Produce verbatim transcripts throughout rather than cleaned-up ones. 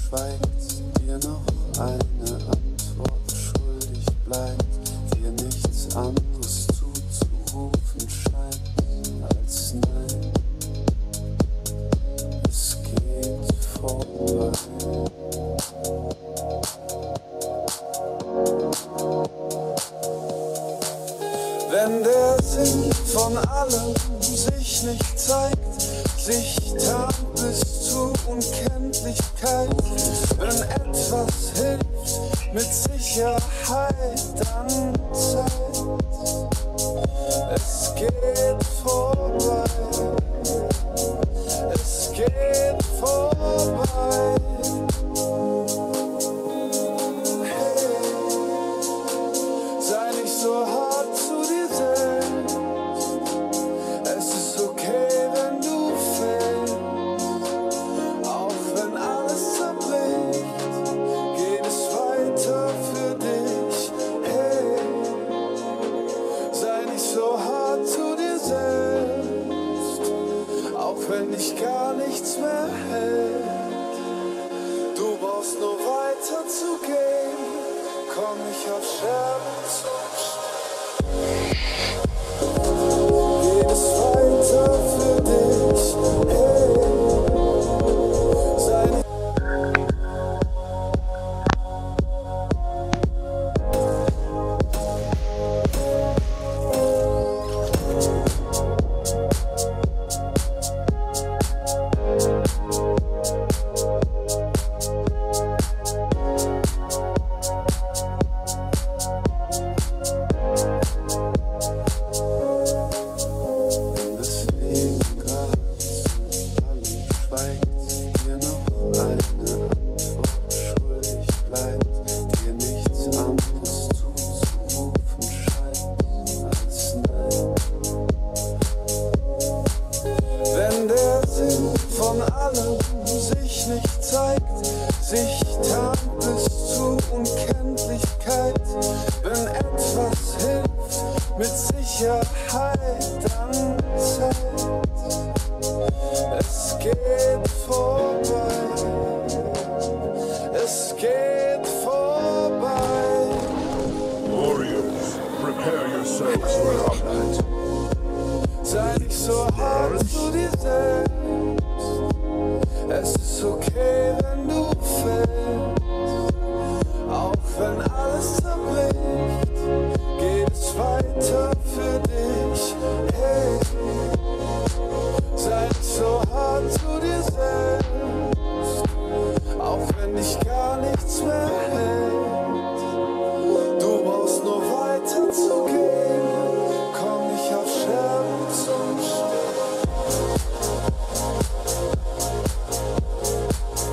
schweigt, dir noch eine Antwort schuldig bleibt, dir nichts anderes zuzurufen scheint als Nein. Es geht vorbei. Wenn der Sinn von allem sich nicht zeigt, sich tarnt bis zur Unkenntlichkeit, wenn etwas hilft mit Sicherheit, dann Zeit. Es geht vorbei, es geht vorbei. Hey, sei nicht so hart zu dir selbst. Es ist okay, wenn du fällst, auch wenn alles zerbricht, geht es weiter für dich. Hey, sei nicht so hart zu dir selbst, auch wenn dich gar nichts mehr hält. Du brauchst nur weiter zu gehen, komm nicht auf Scherben zum Stehen. Geht es weiter für dich, hey, sei nicht von allem sich nicht zeigt, sich tarnt bis zur Unkenntlichkeit, wenn etwas hilft mit Sicherheit, dann Zeit. Es geht vorbei, es geht vorbei. Warriors, prepare yourselves for combat. Sei nicht so hart zu dir selbst. Es ist okay, wenn du fällst, auch wenn alles zerbricht, geht es weiter für dich. Hey, sei nicht so hart zu dir selbst, auch wenn dich gar nichts mehr hält. Du brauchst nur weiter zu gehen, komm nicht auf Scherben zum Stehen.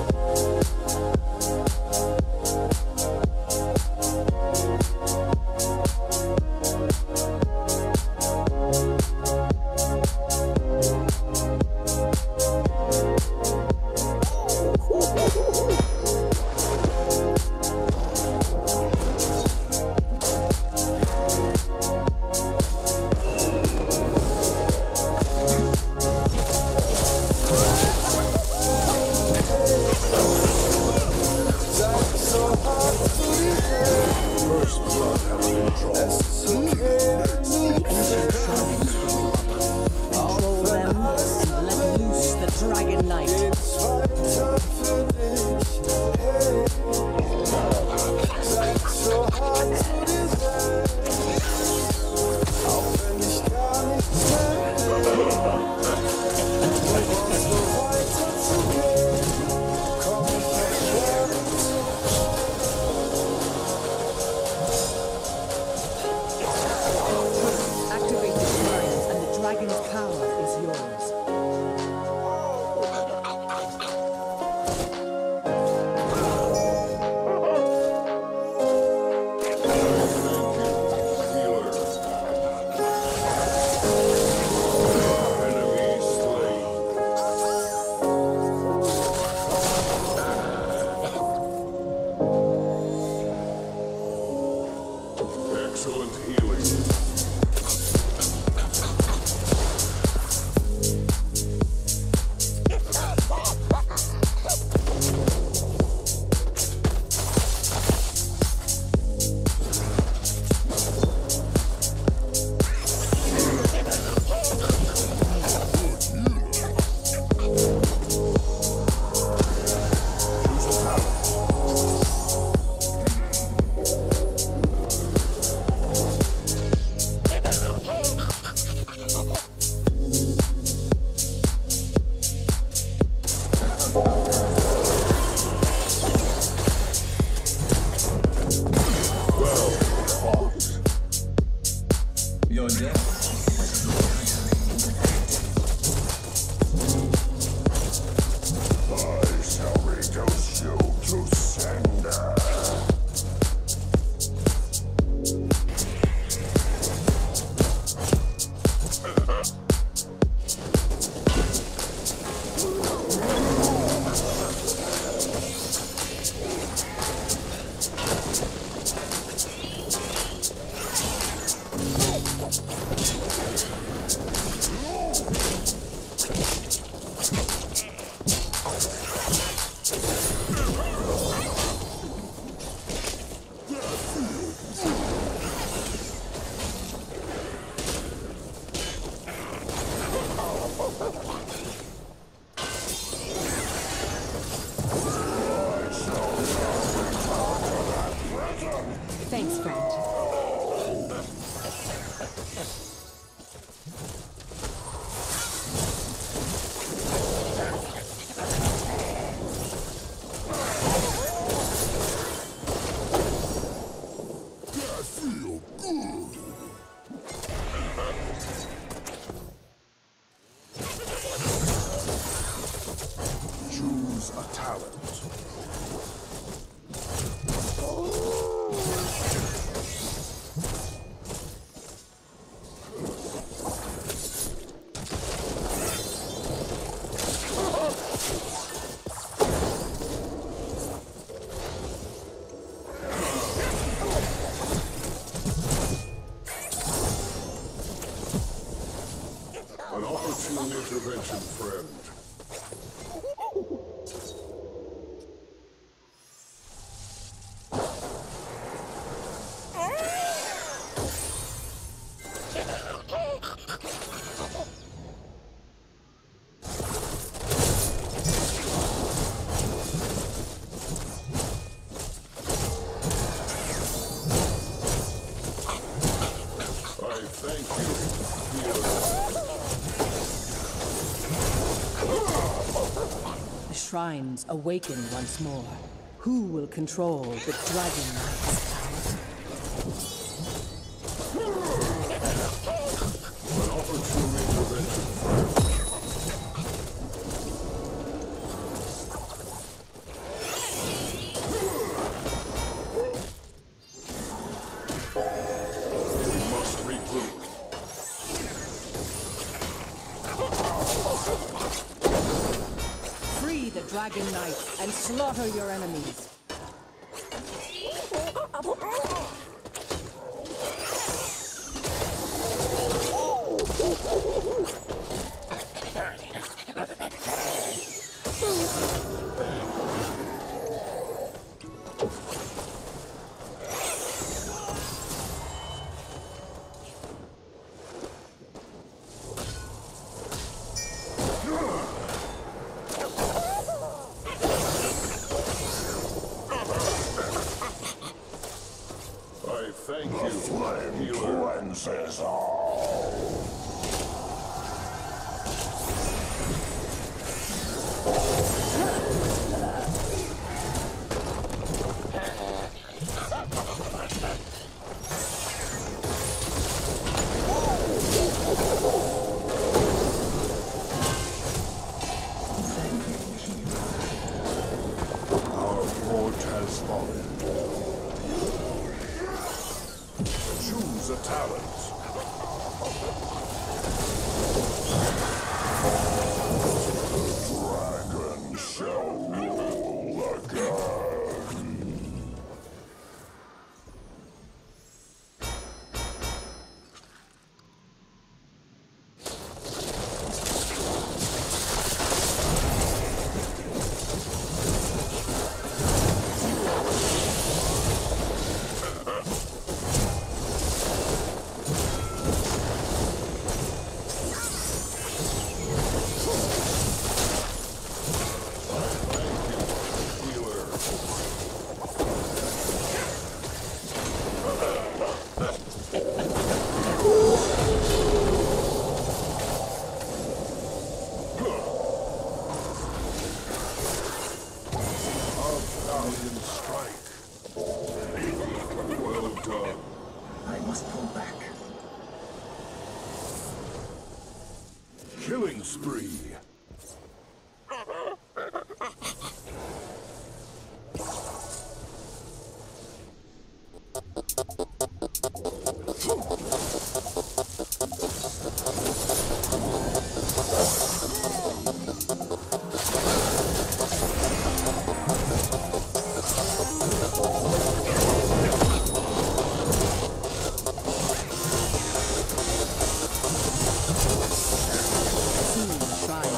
Choose a talent. An opportune intervention, friend. I thank you, healer. The shrines awaken once more. Who will control the Dragon Knight's power? An opportune intervention, friend. We must regroup. Free the Dragon Knight and slaughter your enemies. I thank The you, flame healer. cleanses all. Our fort has fallen. Choose a talent. Dragon shall rule again. Valiant strike. Well done. I must pull back. Killing spree. Soon the shrine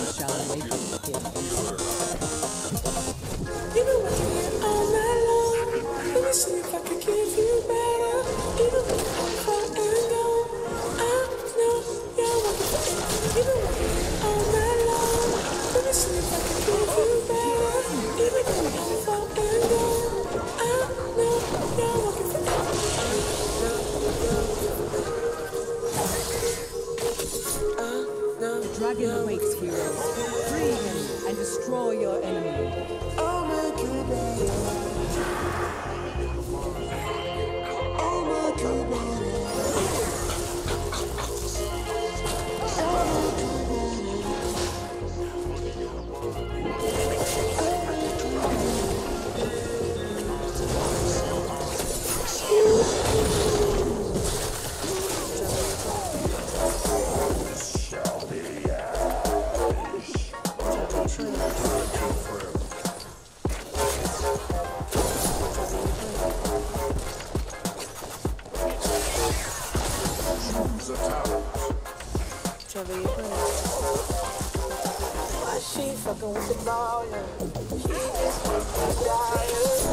Why she fucking with the lawyer? She just wants to die.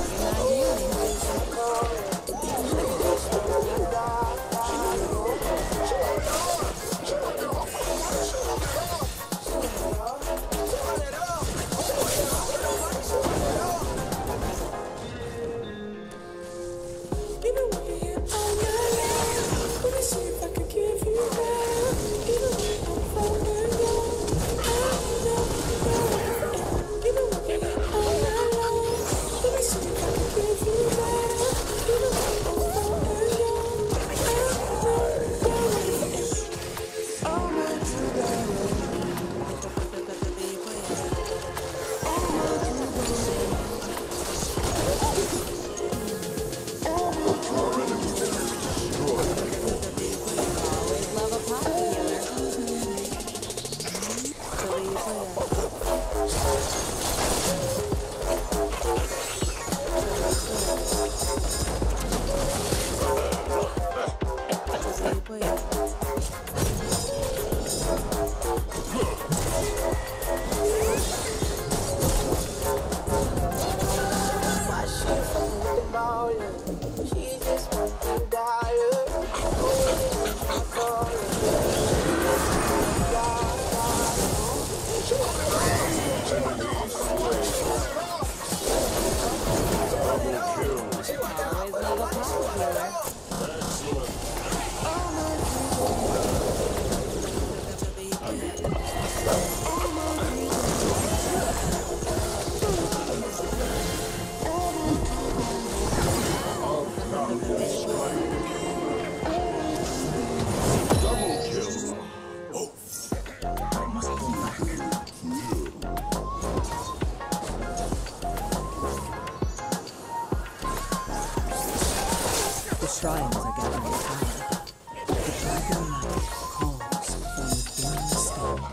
Shrines are gathering power. The dragon light calls from within the stone.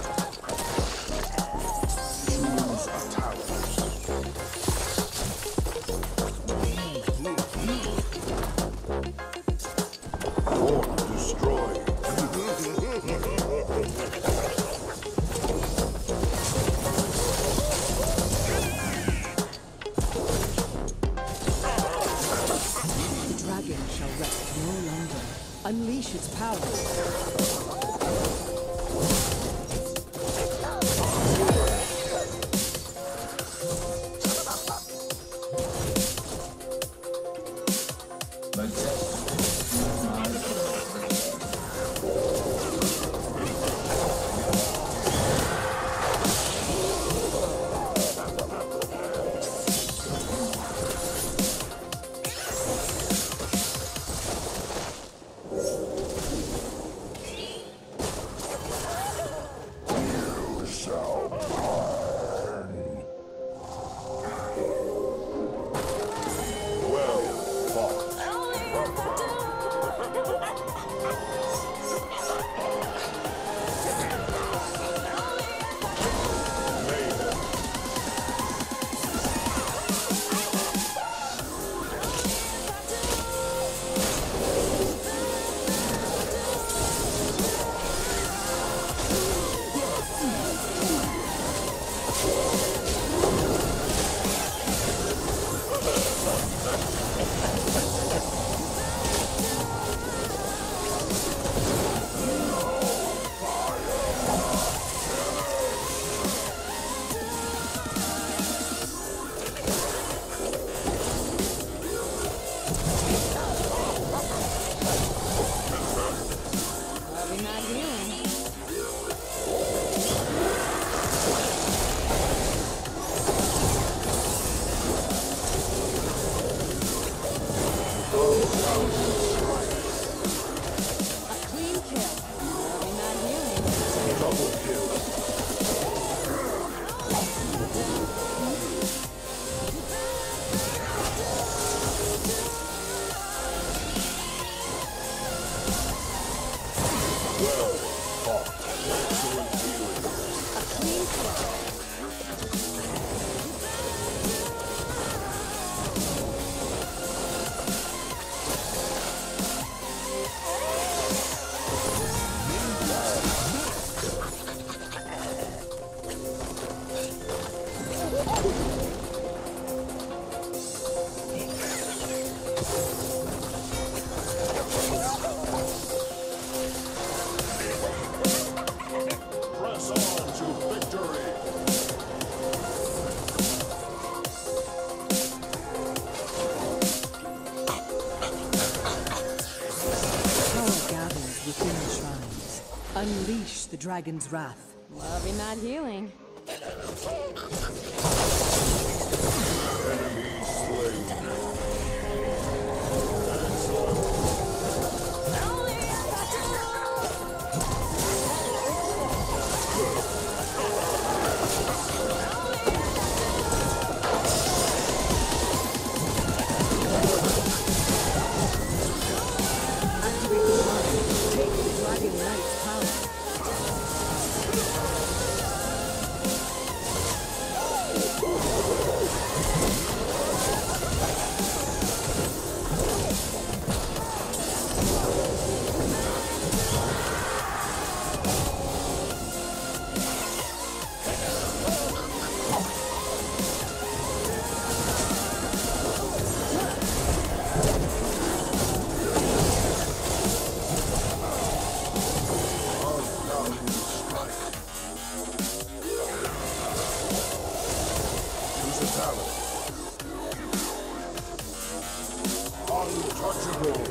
Choose a talent. Or destroy. Shall rest no longer. Unleash its power. the dragon's wrath. Loving that healing. Enemy slain. Take the Dragon Knight's power. Use a talent. Untouchable.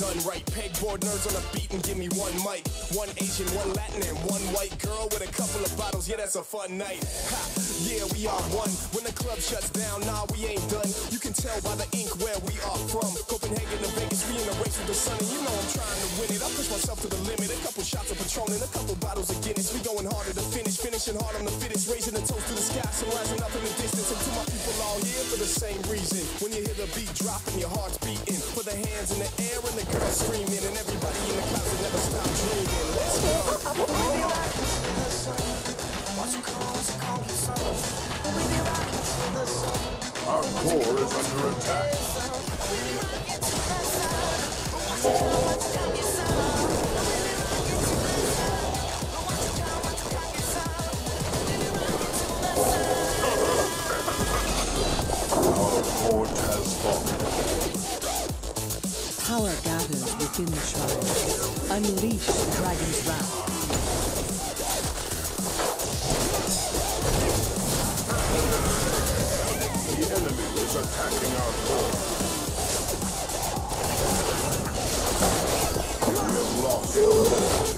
done right. Pegboard nerds on a beat and give me one mic. One Asian, one Latin, and one white girl with a couple of bottles. Yeah, that's a fun night. Ha, yeah, we are one. When the club shuts down, nah, we ain't done. You can tell by the ink where we are from. Copenhagen to Vegas, we in a race with the sun, and you know I'm trying to win it. I push myself to the limit. A couple shots of Patron and a couple bottles of Guinness. We going harder to finish, finishing hard on the fittest, raising the toast to the sky, so rising up in the distance. And to my people all here for the same reason. When you hear the beat dropping, your heart's beating. Put the hands in the air and the girls screaming, and everybody in the closet never stop dreaming. Let's go. Our core is under attack. Our fort has fallen. Power gathers within the shrine. Unleash the dragon's wrath. The enemy is attacking our core. We have lost the war.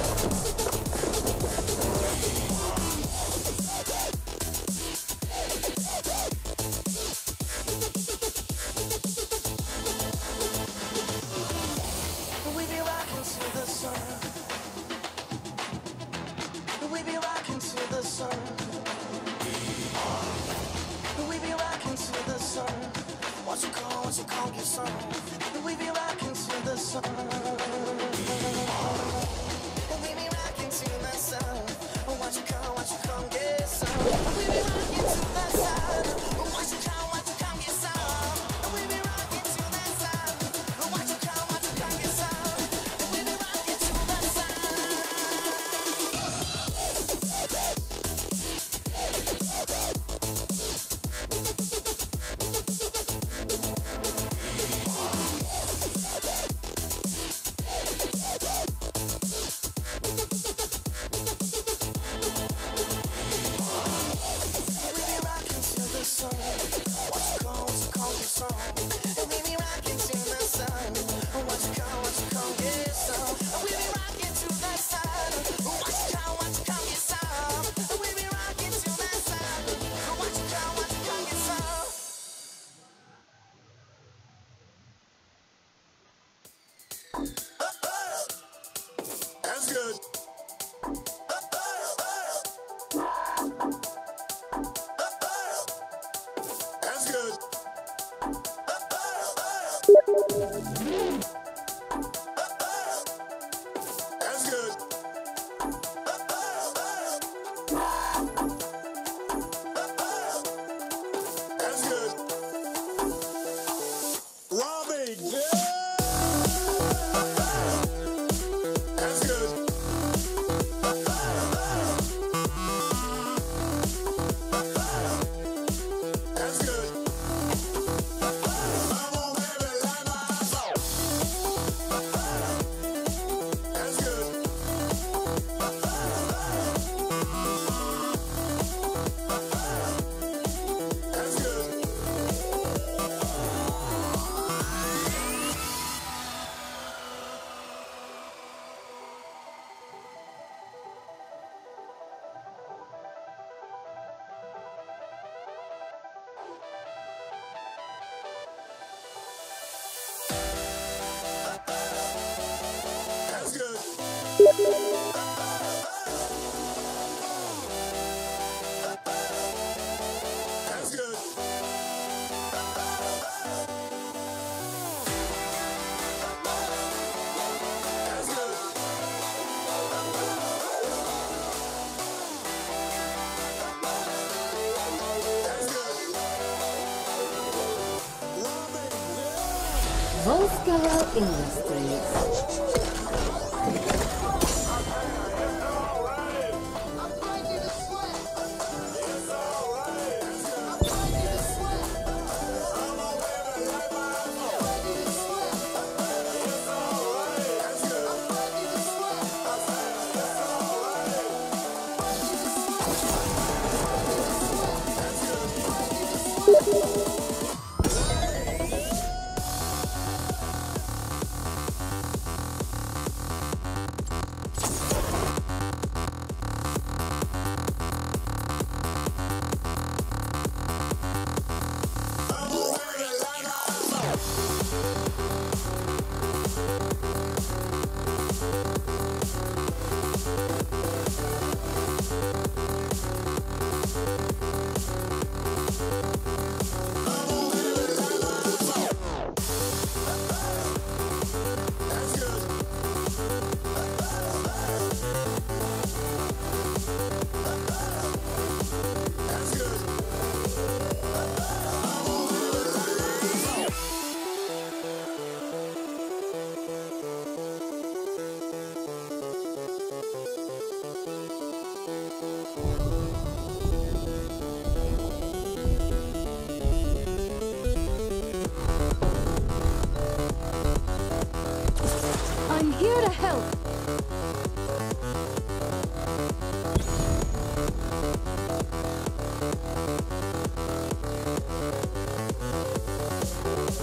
Volskaya Industries.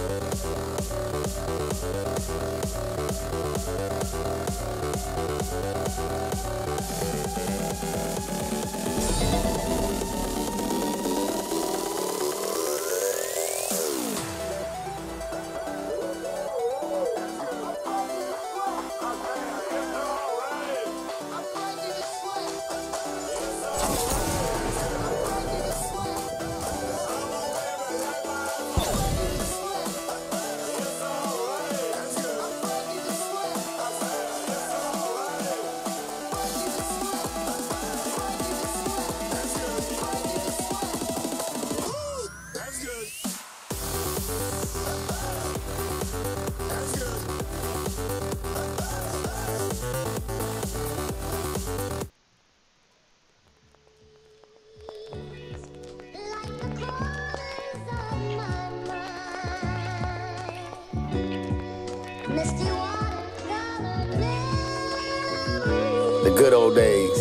The good old days.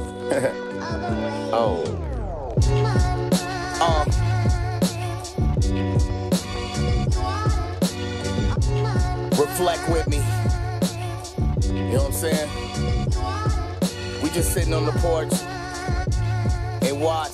Oh. Um. Reflect with me. You know what I'm saying? We just sitting on the porch and watch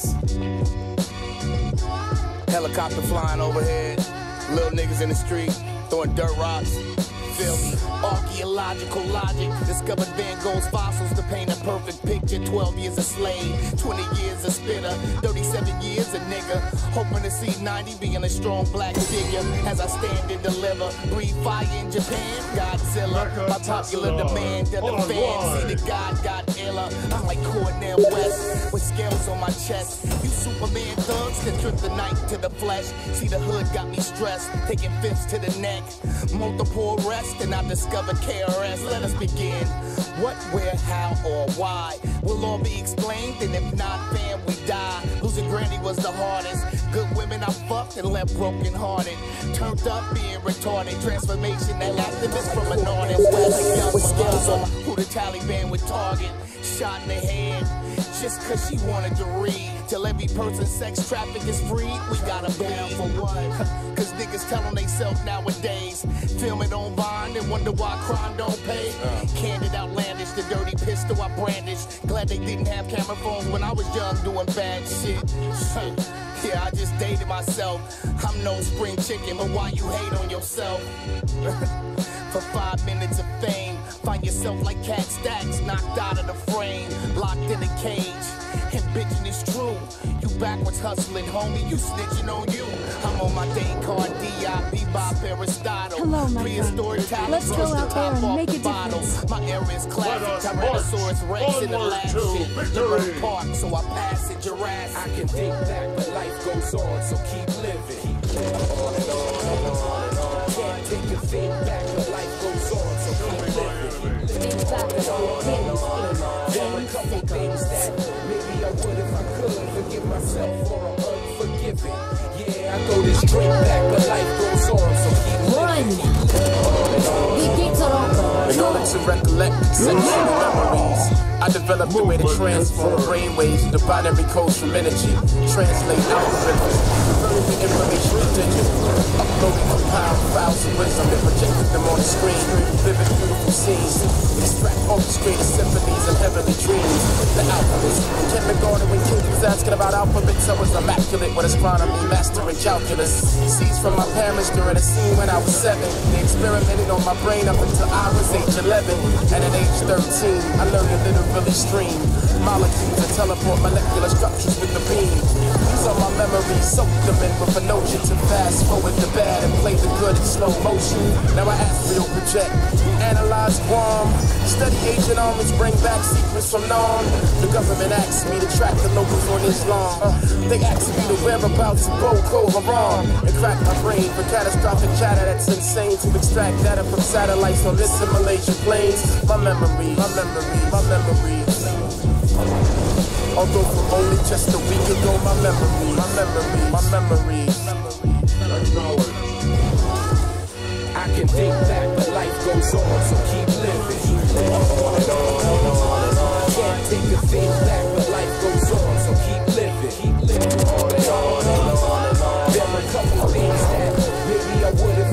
helicopter flying overhead, little niggas in the street throwing dirt rocks. Feel me? Archaeological logic. Discovered Van Gogh's fossils to paint a perfect picture. Twelve years a slave, twenty years a spitter, thirty-seven years a nigga. Hoping to see ninety being a strong black figure. As I stand and deliver, breathe fire in Japan. Godzilla, my popular demand. That the fans see the God got iller. I'm like Cornel West with scales on my chest. You Superman thugs that trip the knife to the flesh. See the hood got me stressed, taking fifths to the neck. Multiple arrests and I discovered K R S. Let us begin. What, where, how, or why will all be explained, and if not, fam, we die. Losing Granny was the hardest. Good women I fucked and left broken hearted. Turned up being retarded. Transformation that activist from an artist. Like young with skills on who the Taliban would target. Shot in the head just cause she wanted to read. Till every person sex traffic is free, we gotta bleed. For what? Cause niggas tellin' they self nowadays. Film it on Vine and wonder why crime don't pay. Candid outlandish, the dirty pistol I brandish. Glad they didn't have camera phones when I was young doing bad shit. Yeah, I just dated myself. I'm no spring chicken, but why you hate on yourself? For five minutes of fame, find yourself like Cat Stacks, knocked out of the frame, locked in a cage. And bitchin' is true. You backwards hustling, homie, you snitching on you. I'm on my Descartes, D I B by Aristotle. Hello, my Prehistoric friend. Let's go out there and make a difference. My era is classic, Tyrannosaurus Rex in the last shit. Liberty Park, so I pass it, Jurassic. I can think back, but life goes on, so keep living. Keep living on and on and on and on. Can't take your feedback, but life goes on, so keep living. Think back and on things There are a couple things that maybe I would if I could forgive myself for I'm unforgiving. Yeah, I throw this straight back, but life goes on, so keep living. The gates are open. In order to recollect sexual memories, I developed a way to transform brainwaves into binary codes from energy. Translate algorithms, converting the information to digital. Uploading compiled files of wisdom and projecting them on the screen. Vivid, beautiful scenes. Extract orchestrated symphonies and heavenly dreams. The alchemist. In kindergarten when King was asking about alphabets, I was immaculate with astronomy, mastering calculus. Seeds from my parents during a scene when I was seven. They experimented on my brain up until I was age eleven. And at age thirteen, I learned to literally stream molecules and teleport molecular structures with the beam. These are my memories, soak them in with a notion to fast forward the bad and play the good in slow motion. Now I astral project, analyze Guam, study Asian armies, bring back secrets from Nam. The government asks me to track the locals on Islam. Uh, they ask me the whereabouts of Boko Haram and crack my brain for catastrophic chatter that's insane to extract data from satellites on this Malaysian plains. My memory, my memory, my memory. Although from only just a week ago, my memory, my memory, my memory. I can think back, but life goes on, so keep living. Keep living on and on and on and on. Can't take your feedback, but life goes on, so keep living. Keep living on and on and on and on. There are a couple things that maybe I would have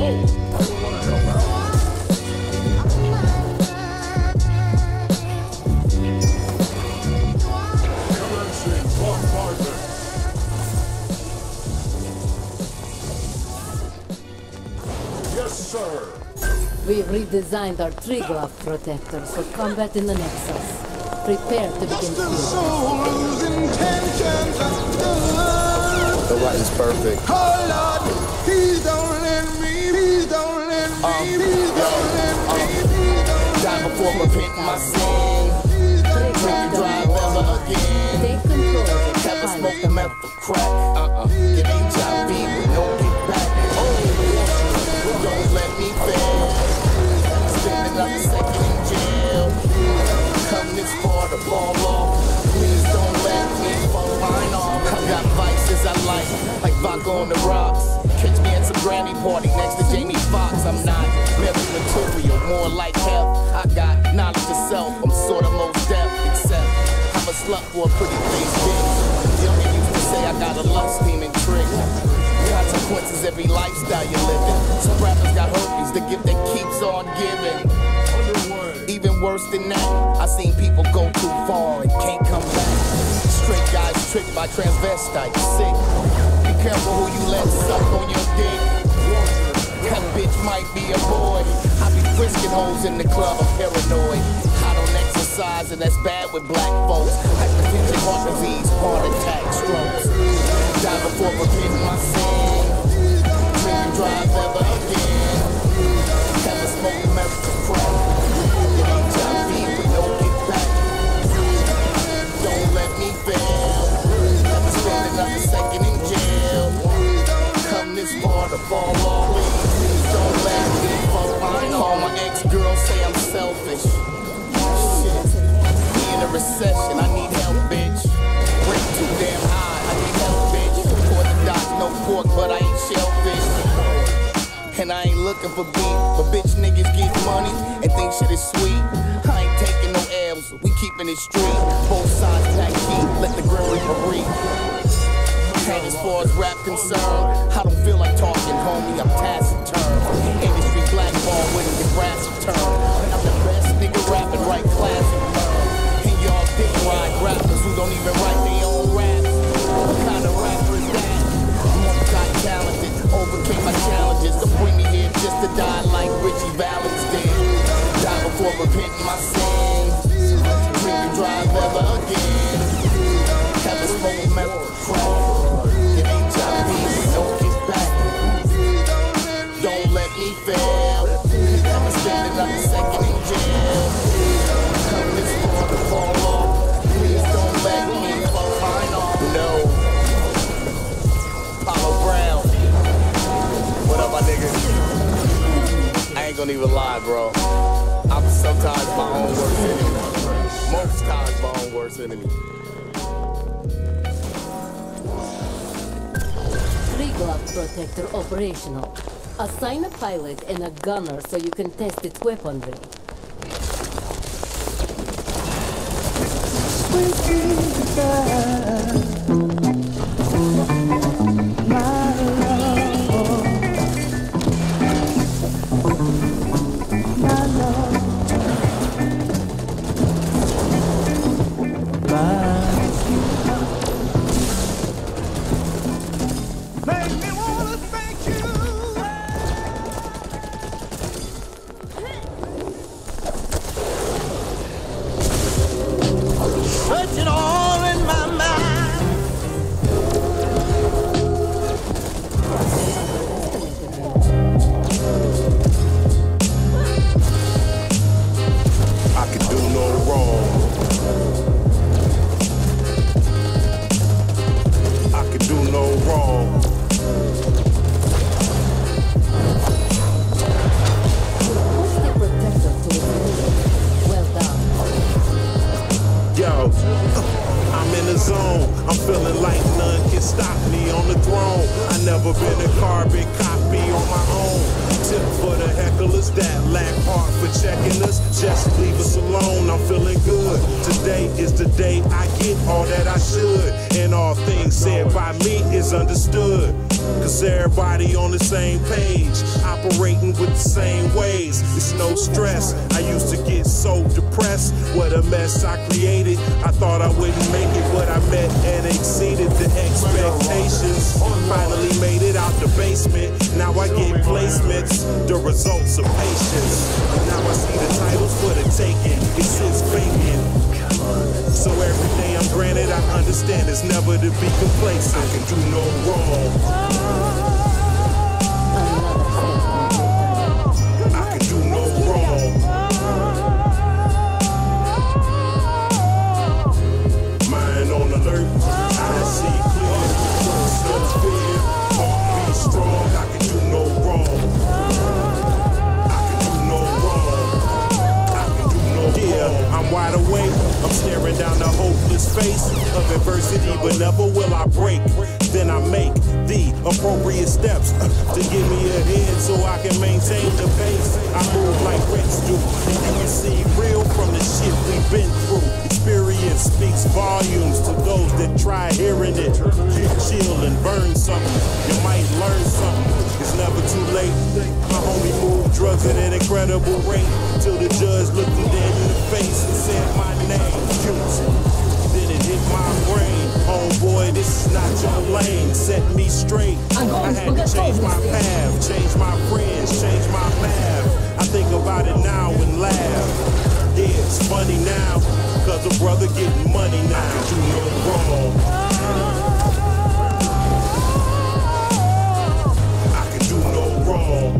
We've redesigned our tree glove protectors for combat in the Nexus. Prepare to begin field. The light is perfect. Oh Lord, please don't let me, please don't let me, please don't let me, please don't let me. Die before repenting my sin. Drink and drive ever again. Take control of the Never pilot. smoke them after crack. Uh-uh. Get H I V with no get back. Oh, don't let me fail. Spend another second in jail. Come this far to fall off. Please don't let me fall mine off. I got vices I like, like vodka on the rocks. Catch me at some Grammy party next to Jamie Foxx. I'm not merely material, more like health. I got knowledge of self. I'm sort of most deaf, except I'm a slut for a pretty face bitch. Youngin used to say I got a love scheming trick. Consequences every lifestyle you're living. Some rappers got herpes, the gift that keeps on giving. Even worse than that, I seen people go too far and can't come back. Straight guys tricked by transvestites, sick. Be careful who you let suck on your dick. That bitch might be a boy. I be frisking hoes in the club, I'm paranoid. I don't exercise and that's bad with black folks. Hypertension, heart disease, heart attack, strokes. Die before repenting my sin. Drink and drive ever again. Never smoke American crack. Get H I V with no get back. Don't let me fail. Never spend another second in jail. Come this far to fall off. Please don't let me fall mine. All my ex-girls say I'm selfish. Shit. Me in a recession, I need help, bitch. Rent too damn high, I need help, bitch. For the doc, no pork, but I ain't shellfish. And I ain't looking for beef, but bitch niggas get money and think shit is sweet. I ain't taking no L's, we keeping it street. Both sides pack heat, let the grim reaper breathe. And as far as rap concerned, I don't feel like talking, homie, I'm taciturn. Industry blackball when the grass turn. I'm the best nigga rapping, right classic. And y'all dick ride rappers who don't even write their own raps. What kind of rapper is that? Multi-talented, overcame my challenges. Don't bring me here just to die like Richie Valens did. Die before repenting my sins. Drink and drive ever again. Never smoke metal crack. Get H I V, don't get back. Don't let me fail. Never spend another second in jail. Come this far to fall off. Please don't let me fall mine off. No. Apollo Brown. What up, my nigga? I ain't gonna even lie, bro. I'm sometimes my own worst enemy. Most times my own worst enemy. Tree glove protector operational. Assign a pilot and a gunner so you can test its weaponry. Understood, cause everybody on the same page. I operating with the same ways. It's no stress. I used to get so depressed. What a mess I created. I thought I wouldn't make it, but I met and exceeded the expectations. Finally made it out the basement. Now I get placements, the results of patience. Now I see the titles for the taking. It sits vacant. So every day I'm granted, I understand it's never to be complacent. I can do no wrong. I can do no wrong. Mind on alert, I see clear. No fear, heart be strong. I can do no wrong. I can do no wrong. I can do no wrong. Yeah, I'm wide awake. I'm staring down the hopeless face of adversity, but never will I break. Then I make the appropriate steps to give me a head so I can maintain the pace. I move like Reds do, and you can see real from the shit we've been through. Experience speaks volumes to those that try hearing it. Chill and burn something, you might learn something. It's never too late. My homie moved drugs at an incredible rate till the judge looked him dead in the face and said my name. Then it hit my brain. Homeboy, this is not your lane. Set me straight. I had to change my path, change my friends, change my math. I think about it now and laugh. Yeah, it's funny now, cause a brother getting money now. I can do no wrong. I can do no wrong.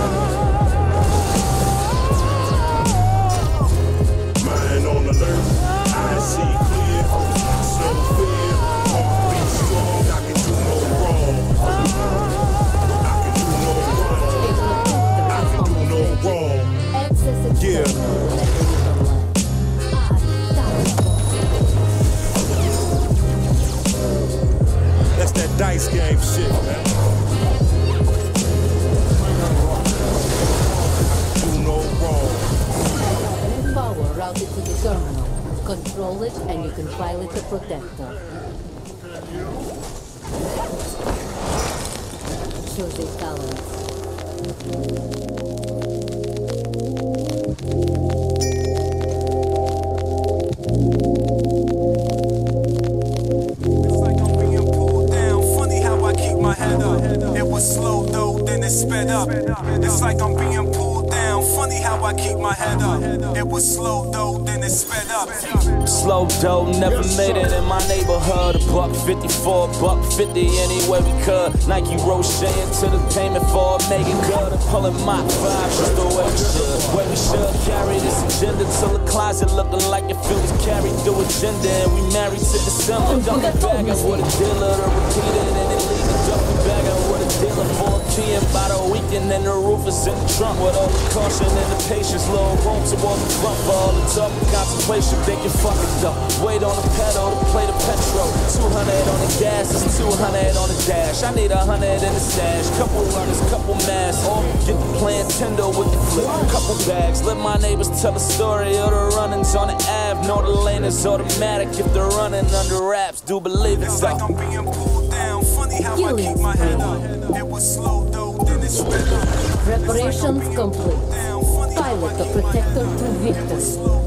Mind on alert, I see clear. No fear, heart beat strong. I can do no wrong. I can do no wrong. I can do no wrong. Yeah. That's that dice game shit, man. Do no wrong. Power routed to the terminal. Control it and you can pilot the protector. Choose a talent. Slow though, then it sped up. It's like I'm being pulled down. Funny how I keep my head up. It was slow though, then it sped up. Slow dough, never made it in my neighborhood. A buck fifty-four, buck fifty, any way we could. Nike Roche into the payment for making good. I'm pulling my vibes just the way we should. Way we should carry this agenda till the closet looking like if it was carried through agenda. And we married to December. Dumping bagging with a dealer to repeat it and then leave it dumping bagging with a dealer for a P M by the weekend. And the roof is in the trunk with all the caution and the patience. Little room toward the front for all the talk and contemplation. Thinking fuck it though. Wait on the pedal to play the petrol. two hundred on the gas, it's two hundred on the dash. I need a hundred in the stash. Couple runners, couple masks. Or get the plan Tendo with the flip. Couple bags. Let my neighbors tell the story of the runnings on the Ave. Know the lane is automatic if they're running under wraps. Do believe it's like I'm being pulled down. Funny how I keep my head up. It was slow though, then it sped up. Preparations complete. Pilot the protector to victory.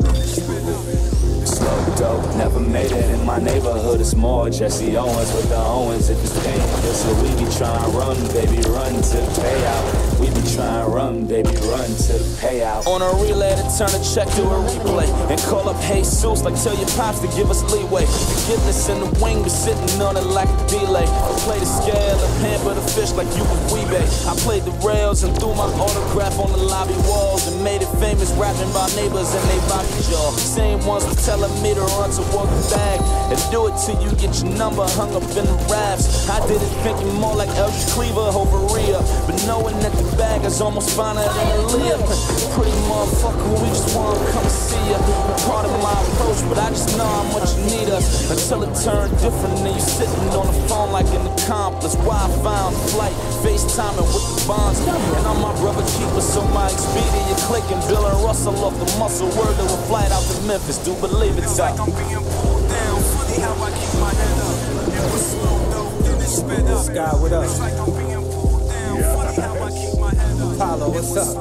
Slow dope, never made it in my neighborhood. It's more Jesse Owens with the Owens if it's dangerous. So we be trying to run, baby, run to the payout. We be trying to run, baby, run to the payout. On a relay to turn a check to a replay and call up Jesus like tell your pops to give us leeway. Forgiveness in the wing, but sitting on it like a delay. I play the scale and pamper the fish like you was Weebay. I played the rails and threw my autograph on the lobby walls and made it famous rapping about neighbors and they body jaw. Same ones were telling me to run toward the bag and do it till you get your number hung up in the rafts. I did it thinking more like Eldridge Cleaver over Rhea, but knowing that the bag is almost finer than a Leah. Pretty motherfucker, we just wanna come see ya. Part of my approach, but I just know how much you need us until it turned different and you sitting on the phone like an accomplice. Why I found flight, FaceTiming with the bonds, and I'm my brother keeper, so my Expedia clicking, Bill and Russell off the muscle. Word to a flight out to Memphis, do believe it's like I'm being pulled down. Funny how I keep my head up. It was slow though, then it sped up. Sky with us. It's like I'm being pulled down. Funny how I keep my head up. what's up?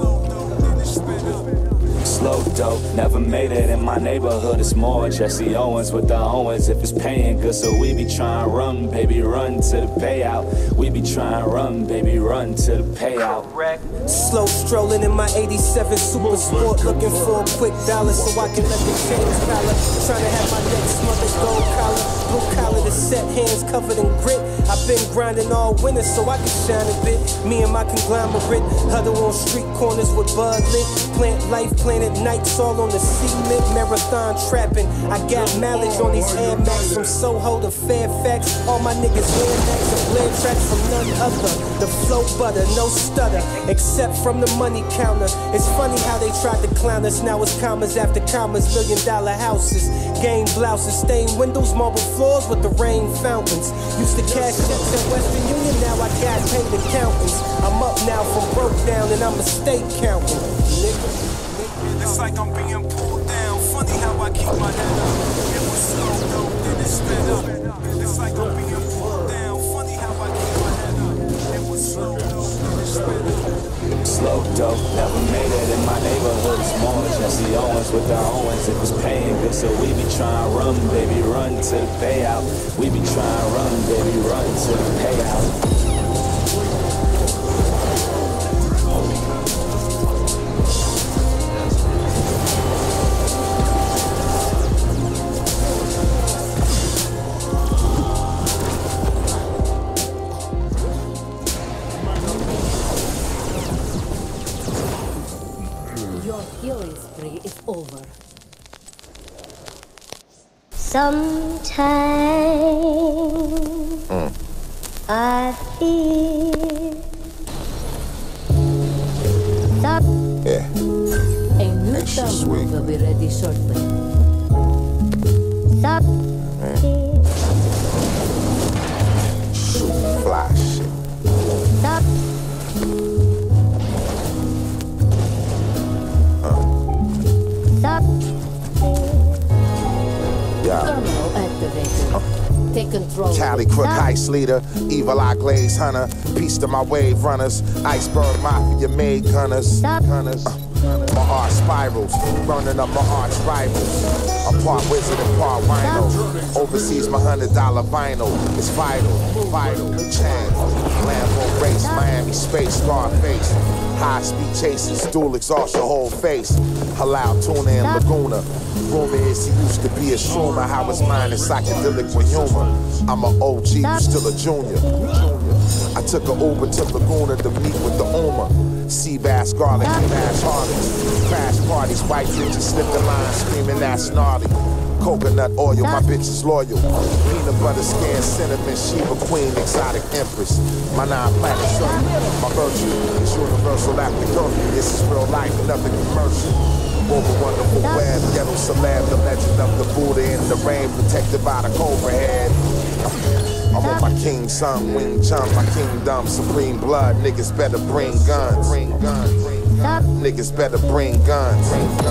Slow dope, never made it in my neighborhood. It's more Jesse Owens with the Owens. If it's paying good, so we be trying to run, baby, run to the payout. We be trying to run, baby, run to the payout. Slow strolling in my eighty-seven Super Sport, looking for a quick dollar so I can let the chains collar. Trying to have my neck smothered gold collar, blue collar to set, hands covered in grit. I've been grinding all winter so I can shine a bit. Me and my conglomerate huddle on street corners with bud lit. Plant life, planet nights all on the cement. Marathon trapping. I got mileage on these Air Max from Soho to Fairfax. All my niggas Air Max and blare tracks from none other. The flow butter, no stutter, except from the money counter. It's funny how they tried to clown us. Now it's commas after commas, million dollar houses, game blouses, stained windows, marble floors with the rain fountains. Used to cash checks in Western Union, now I got paid accountants. I'm up now from broke down and I'm a state counting. Nigga. It's like I'm being pulled down. Funny how I keep my head up. It was slow though, then it sped up. It's like I'm being pulled down. Funny how I keep my head up. It was slow though, then it sped up. Slow dope, never made it in my neighborhood. It's more Jesse Owens with the Owens. If it's paying good, so we be trying to run, baby, run to the payout. We be trying to run, baby, run to the payout. Healing spree is over. Sometimes mm. I feel some yeah. A new download will be ready shortly. Some mm. Shoot, fly shit. Some Take control. Cali crook heist leader, evil eye glaze hunter, piece to my wave runners, iceberg mafia made gunners, gunners. Uh, my art spirals, burning up my arch rivals. I'm part wizard and part wino. Overseas my hundred dollar vinyl. It's vital, vital, chain. Lambo race, Miami space, Scarface. High speed chases, dual exhaust your whole face. Halal tuna and Laguna. Rumor is he used to be a shroomer. How his mind is psychedelic with humor. I'm an O G, you still a junior. I took an Uber to Laguna to meet with the Uma. Sea bass, garlic, smash harvest. Crash parties, white bitches slip the line, screaming that's gnarly. Coconut oil, my bitch is loyal. Peanut butter skin, cinnamon, Sheba queen, exotic empress. My non-planet son, my virtue is universal after curfew. This is real life, nothing commercial. Over wonderful web, ghetto celeb, the legend of the Buddha in the rain, protected by the cobra head. I'm on my king son, wing chun, my kingdom, supreme blood. Niggas better bring guns. Bring guns. Niggas better bring guns.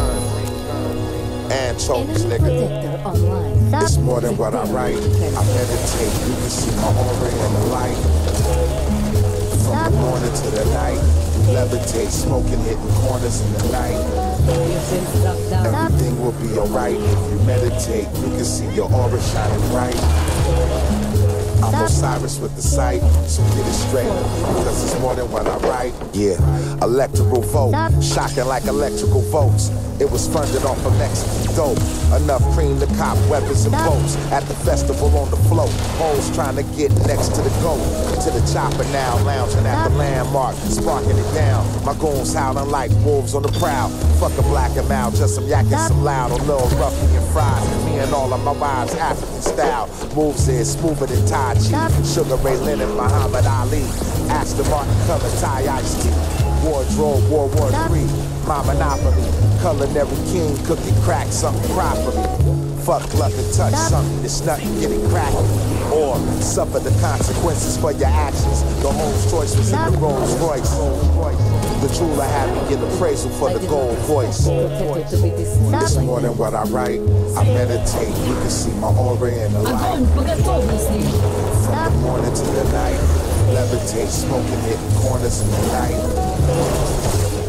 And chokes, nigga. It's more than what I write. I meditate. You can see my aura in the light. From the morning to the night. Levitate, smoking, hitting corners in the night. Everything will be alright if you meditate. You can see your aura shining bright. I'm Osiris with the sight, so get it straight, because it's more than what I write. Yeah, electoral vote, shocking like electrical volts. It was funded off of Mexican dope. Enough cream to cop weapons and boats. At the festival on the float, hoes trying to get next to the goat. To the chopper now, lounging at the landmark, sparking it down. My goons howling like wolves on the prowl. Fuck a black and out, just some yakking, some loud, a little roughy and fried. Me and all of my wives African style. Moves is smoother than Tai Chi. Sugar Ray Leonard, Muhammad Ali. Aston Martin color tie iced tea. Wardrobe, World War Three. My monopoly. Culinary king, cooking crack, something properly. Fuck luck and touch something, it's nothing, get it cracking. Or suffer the consequences for your actions. The home's choice was in the Rolls Royce. The jeweler had me get appraisal for the gold voice. It's more than what I write. I meditate, you can see my aura in the light. From the morning to the night, levitate, smoking, hitting corners in the night.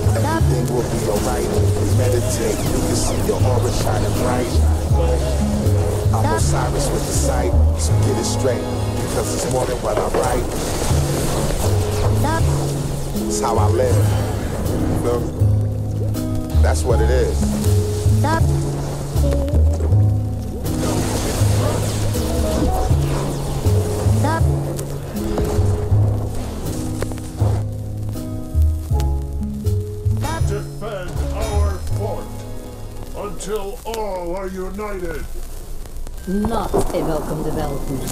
will be alright. Meditate, you can see your aura shining bright. I'm Osiris with the sight, so get it straight, because it's more than what I write. It's how I live. You feel me? That's what it is. Defend our fort until all are united. Not a welcome development.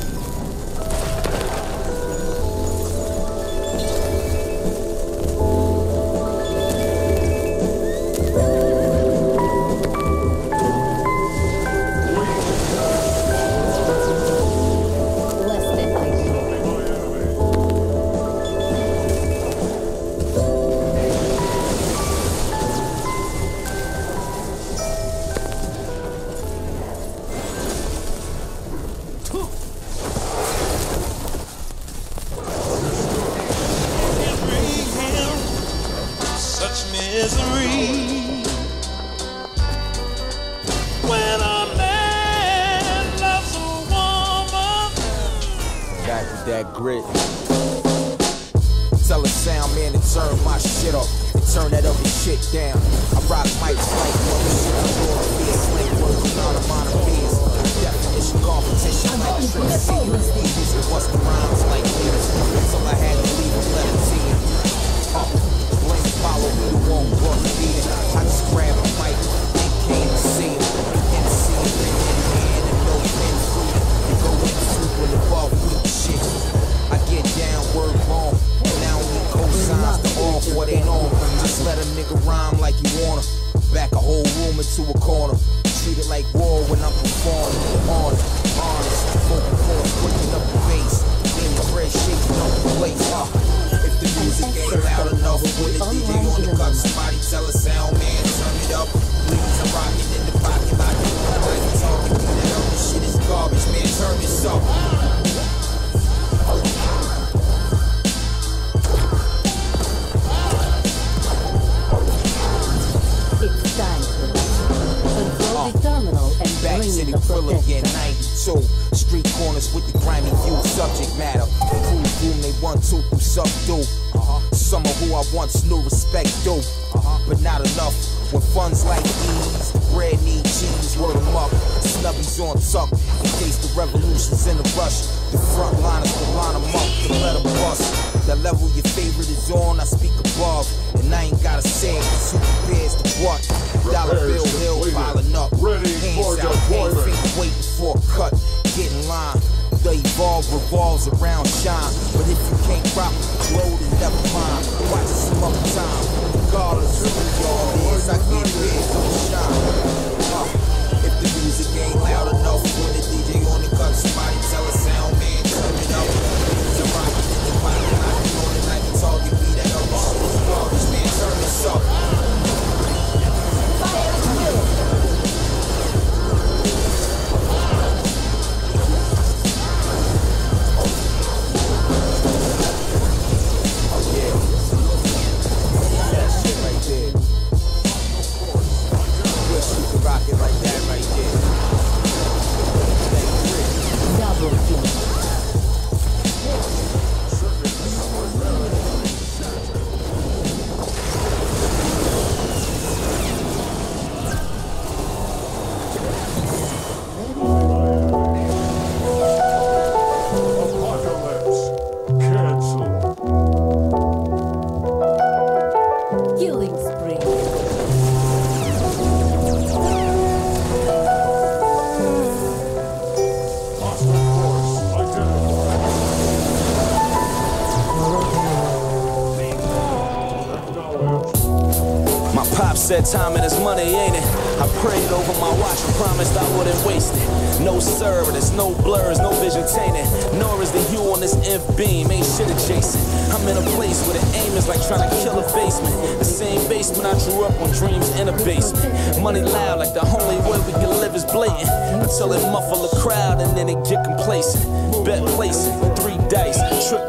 That grit. Tell a sound man to turn my shit up and turn that other shit down. I rock mics like what the shit I'm doing. Be a slang word without a amount of beers. Definition competition like a trick scene. These are what's the rhymes like this. So I had to leave a letter to you. Uh, blame follow me, you won't book me. I just grab a mic and came to see it. And see it in hand and no pen food. You go in super above weak shit. I get down, word wrong, and now we cosigns to off what ain't on. Just let a nigga rhyme like you wanna. Back a whole room into a corner. Treat it like war when I'm performing. On, honest, vocal cords, putting up the bass. In the bread, shaking up the place. Uh, if the music ain't loud enough, when the D J on the cut, somebody tell a sound man, turn it up. Please, I'm rocking in the pocket like you like you talking. That other shit is garbage, man. Turn this up. It's time to control the terminal and Back bring to in the the grill again, protector. ninety-two. Street corners with the grimy view, subject matter. Cool boom, they want to through subdue. Uh-huh. Some of who I once knew respect do, uh-huh. But not enough. When funds like these, bread need cheese, word them up. Snubbies on tuck, in case the revolution's in a rush. The front liners will line them up to let them bust. The level your favorite is on, I speak above. And I ain't gotta say it, super bears the what? Dollar bill hill piling up. Hands out, hand finger waiting for a cut. Get in line. The evolve revolves around shine. But if you can't rock the flow, then never mind. Watch it some other time. Regardless of who y'all is, I get big, don't shine. Uh, if the music ain't loud enough, when the D J on the cut, somebody tell a sound man, turn it up. The rocket in the pocket, I be on it like a target, be that other shit is garbage, man, turn this up. Said time and it's money, ain't it? I prayed over my watch and promised I wouldn't waste it. No service, no blurs, no vision tainted. Nor is the hue on this inf beam, ain't shit adjacent. I'm in a place where the aim is like trying to kill a basement. The same basement I grew up on, dreams in a basement. Money loud like the only way we can live is blatant. Until it muffle the crowd and then it get complacent. Bet placing, three dice, triplets,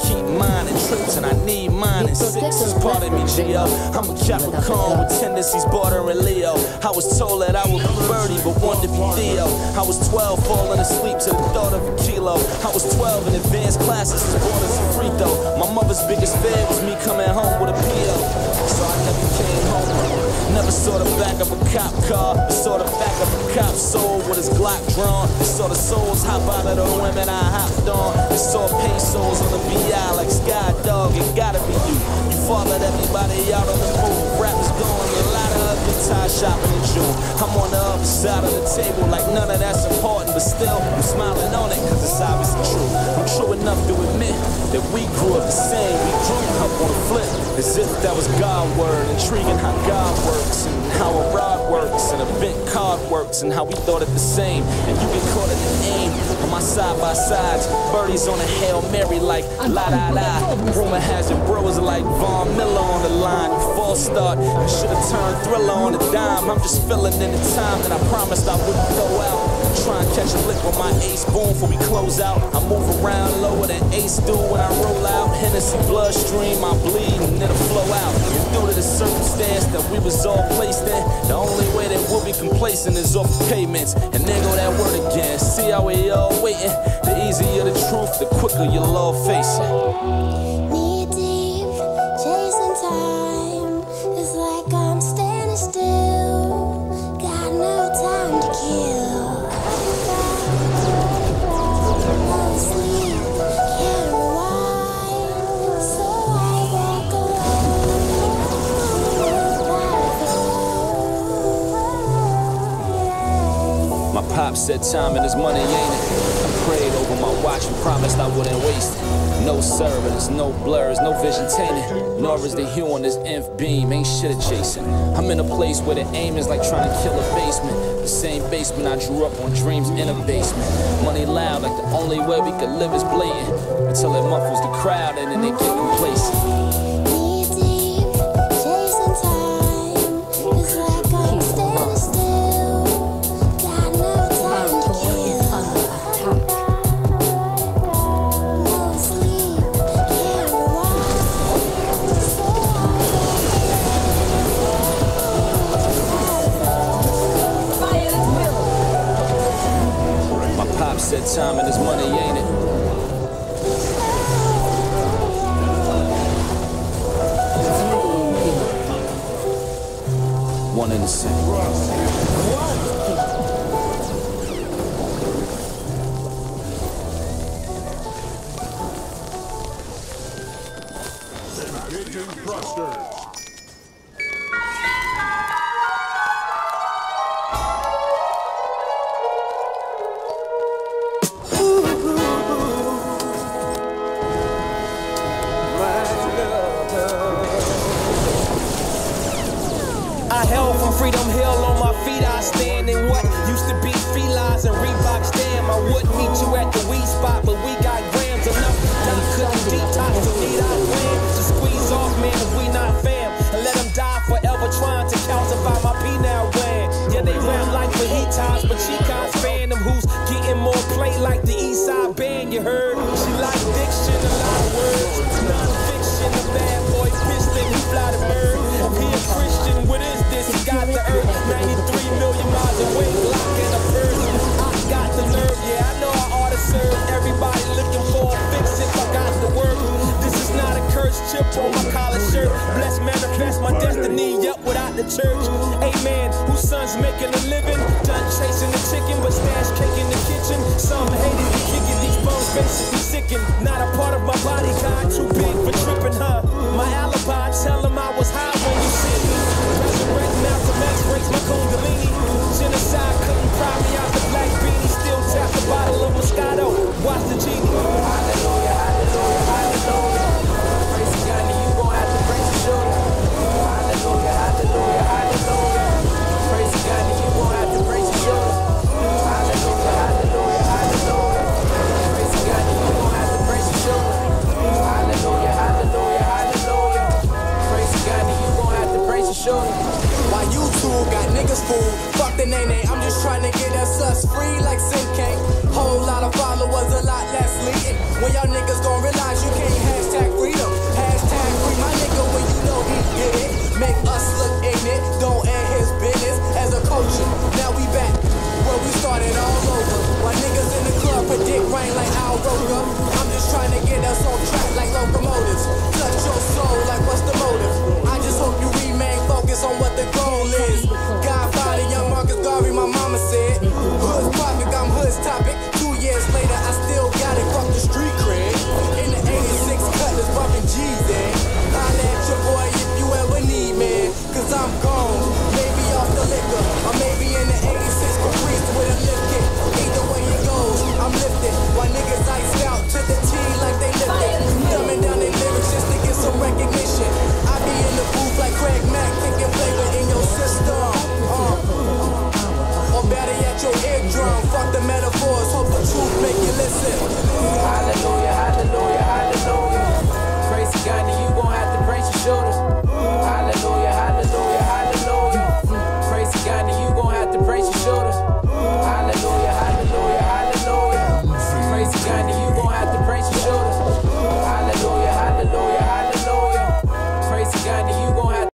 keep mine and trips, and I need mine and six is part of me, G O. I'm a Capricorn with tendencies bordering Leo. I was told that I would be Birdie, but wanted to be Theo. I was twelve, falling asleep to the thought of a kilo. I was twelve in advanced classes, as bored as a free throw. My mother's biggest fear was me coming home with a P O. So I never came home. Never saw the back of a cop car, but saw the back of a cop soul with his Glock drawn. And saw the souls hop out of the women I hopped on. And saw pesos on the B I like Sky Dog. It gotta be you. You followed everybody out on the move. Rappers going a lot of ugly tie shopping in June. I'm on the other side of the table like none of that's important, but still I'm smiling on it cause it's obviously true. I'm true enough to admit that we grew up the same. We grew up on a flip as if that was God word. Intriguing how God works and how a rod works and a bent card works and how we thought it the same. And you get caught in the aim on my side by sides. Birdies on a Hail Mary like la da da. Rumor has it bros like Von Miller on the line. You false start, you should have turned Thriller on a dime. I'm just filling in the time that I promised I wouldn't throw out. Try and catch a lick with my ace boom before we close out. I move around lower than Ace do when I roll out. Hennessy bloodstream, I bleed and it'll flow out. And due to the circumstance that we was all placed in, the only way that we'll be complacent is off the payments. And there go that word again. See how we all waiting? The easier the truth, the quicker you'll all face it. Knee deep, chasing time. It's like I'm standing still. Got no time to kill. No sleep, can't rewind. So I walk alone. My pop said time and his money ain't it. I prayed over my watch and promised I wouldn't waste it. No servants, no blurs, no vision tainted. Nor is the hue on this inf beam, ain't shit adjacent. I'm in a place where the aim is like trying to kill a basement. The same basement I grew up on, dreams in a basement. Money loud like the only way we could live is blatant. Until it muffles the crowd and then they get complacent. Said time and his money, ain't it? One in the same. Engaging thrusters. I held from Freedom Hill on my feet. I stand in what used to be felines and Reeboks. Damn, I would meet you at the weed spot, but we got grams enough. Now you couldn't detox, so need our plan to squeeze off, man, if we not fam. And let them die forever trying to calcify my P now land. Yeah, they rap like fajitas, but she can't fan them who's getting more play like the East Side Band, you heard? She like diction, a lot of words. Non-fiction, a bad boy piston, he fly the bird. He a Christian, what is this? He got the earth, ninety-three million miles away, Glock in a purse. I got the nerve, yeah, I know I ought to serve everybody looking for a fix if I got the work. This is not a curse chip on my collar shirt. Bless, manifest my destiny, yep, without the church. Amen, whose son's making a living? Done chasing the chicken, but stash cake in the kitchen. Some hated me kicking, these bones basically sickened. Not a part of my body, God, too big for tripping, huh? My alibi, tell him I was high when you see me. Resurrect Malcolm X, breaks my Kundalini. Genocide couldn't pry me out the black beanie. Still tap the bottle of Moscato. Watch the genie. Hallelujah, hallelujah, hallelujah. Praise God, you gon' have to praise the shoulder. Hallelujah, hallelujah, hallelujah. Praise God, you gon' have to praise the shoulder. Hallelujah, hallelujah, hallelujah. Praise God, you gon' have to praise the shoulder. Hallelujah, hallelujah, hallelujah. Praise God, you gon' have to praise the shoulder. Why you two got niggas fooled? Fuck the name, I'm just trying to get us us free like Sim K. Whole lot of followers, a lot less leading. When y'all niggas gon' realize you can't hashtag freedom.